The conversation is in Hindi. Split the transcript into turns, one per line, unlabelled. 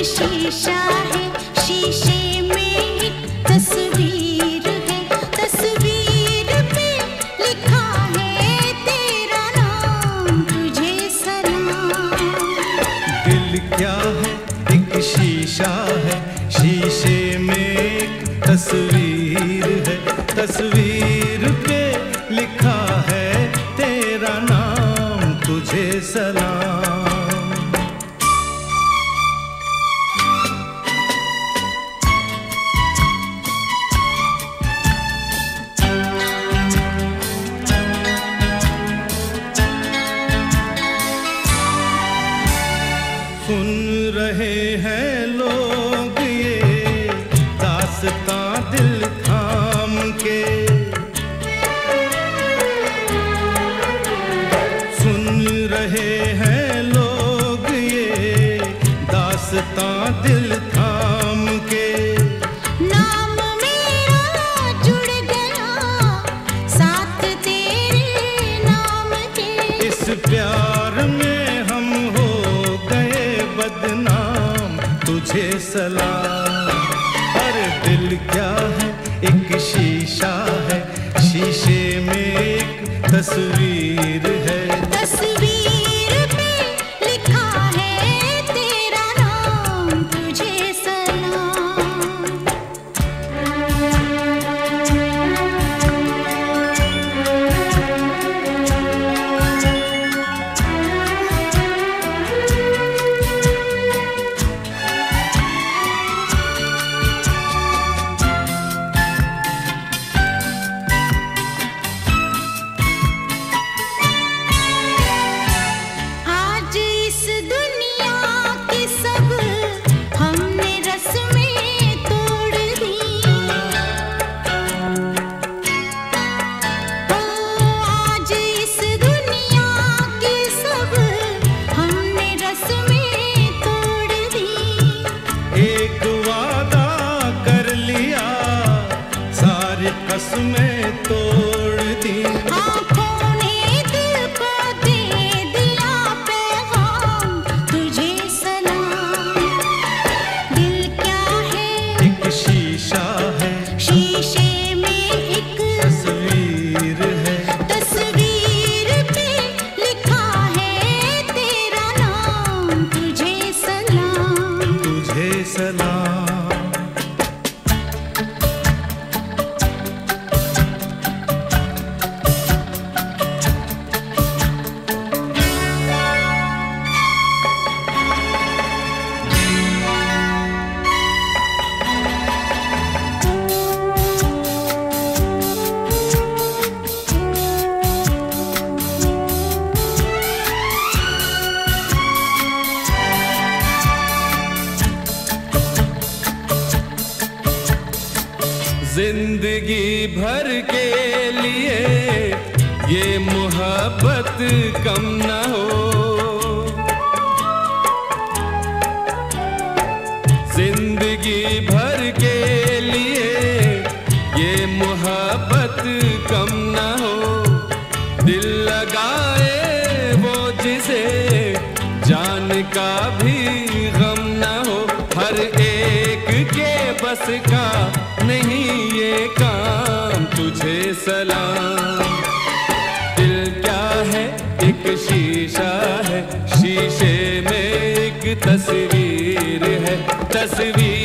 शीशा है, शीशे में एक तस्वीर है, तस्वीर पे लिखा है तेरा नाम, तुझे सलाम।
दिल क्या है एक शीशा है, शीशे में एक तस्वीर है, तस्वीर पे लिखा है तेरा नाम, तुझे सलाम। सुन रहे हैं लोग ये दास्तां दिल थाम के, सुन रहे हैं लोग ये दास्तां दिल थाम के।
नाम मेरा जुड़ गया साथ तेरे नाम के,
इस प्यार में हम हो गए बदनाम, तुझे सलाम। अरे दिल क्या है एक शीशा है, शीशे में एक तस्वीर है,
तस्वीर पे लिखा है तेरा नाम, तुझे सलाम। आज इस दुनिया की सब हमने रस्में तोड़ दी, आज इस दुनिया की सब हमने रस्में तोड़ दी।
एक वादा कर लिया सारी कसमें तोड़ दी।
आँखों ने दिल को दे दिया पैगाम, तुझे सलाम। दिल क्या है
एक शीशा है,
शीशे में एक
तस्वीर है,
तस्वीर पे लिखा है तेरा नाम, तुझे सलाम।
तुझे सलाम। जिंदगी भर के लिए ये मोहब्बत कम न हो, जिंदगी भर के लिए ये मोहब्बत कम न हो। दिल लगाए वो जिसे जान का भी गम न हो, हर एक के बस का नहीं ये काम, तुझे सलाम। दिल क्या है एक शीशा है, शीशे में एक तस्वीर है, तस्वीर